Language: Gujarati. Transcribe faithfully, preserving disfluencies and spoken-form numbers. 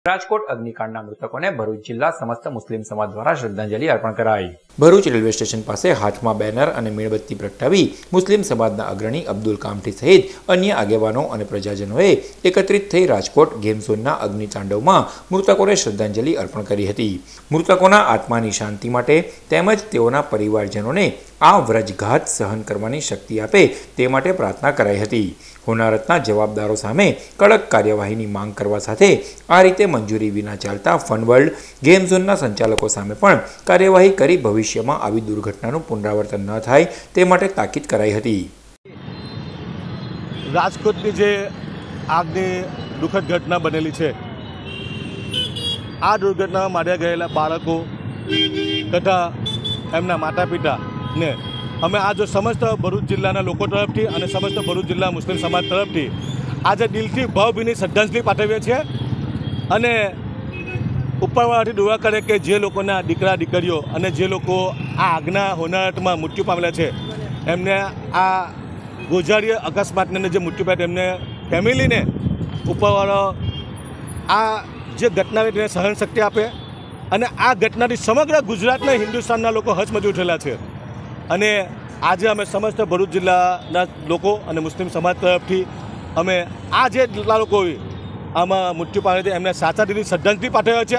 રાજકોટ અગ્નિકાંડના મૃતકોને ભરૂચ જિલ્લા સમસ્ત મુસ્લિમ સમાજ દ્વારા શ્રદ્ધાંજલિ અર્પણ કરાઈ। ભરૂચ રેલવે સ્ટેશન પાસે હાથમાં બેનર અને મીણબત્તી પ્રગટાવી મુસ્લિમ સમાજના અગ્રણી અબ્દુલ કામઠી સહિત અન્ય આગેવાનો અને પ્રજાજનોએ એકત્રિત થઈ રાજકોટ ગેમ ઝોનના અગ્નિતાંડવમાં મૃતકોને શ્રદ્ધાંજલિ અર્પણ કરી હતી। મૃતકોના આત્માની શાંતિ માટે તેમજ તેઓના પરિવારજનોને આ વ્રજઘાત સહન કરવાની શક્તિ આપે તે માટે પ્રાર્થના કરાઈ હતી। હોનારતના જવાબદારો સામે કડક કાર્યવાહીની માંગ કરવા સાથે આ રીતે મંજૂરી વિના ચાલતા ફનવર્લ્ડ ગેમ ઝોનના સંચાલકો સામે પણ કાર્યવાહી કરી ભવિષ્યમાં આવી દુર્ઘટનાનું પુનરાવર્તન ન થાય તે માટે તાકીદ કરાઈ હતી। રાજકોટની જે આગની દુઃખદ ઘટના બનેલી છે, આ દુર્ઘટનામાં માર્યા ગયેલા બાળકો તથા એમના માતા પિતાને અમે આ જો સમસ્ત ભરૂચ જિલ્લાના લોકો તરફથી અને સમસ્ત ભરૂચ જિલ્લા મુસ્લિમ સમાજ તરફથી આજે દિલથી ભાવભીની શ્રદ્ધાંજલિ પાઠવીએ છીએ અને ઉપરવાળાથી દુઆ કરે કે જે લોકોના દીકરા દીકરીઓ અને જે લોકો આ આગના હોનારતમાં મૃત્યુ પામેલા છે એમને આ ગોઝારીય અકસ્માતને જે મૃત્યુ પામ્યા એમને ફેમિલીને ઉપરવાળો આ જે ઘટના તેને સહન શક્તિ આપે અને આ ઘટનાથી સમગ્ર ગુજરાતના હિન્દુસ્તાનના લોકો હચમચી ઉઠેલા છે। અને આજે અમે સમસ્ત ભરૂચ જિલ્લાના લોકો અને મુસ્લિમ સમાજ તરફથી અમે આ જે જેટલા લોકો આમાં મૃત્યુ પામે છે એમને સાચા દિલથી શ્રદ્ધાંજલિ પાઠવ્યા છે।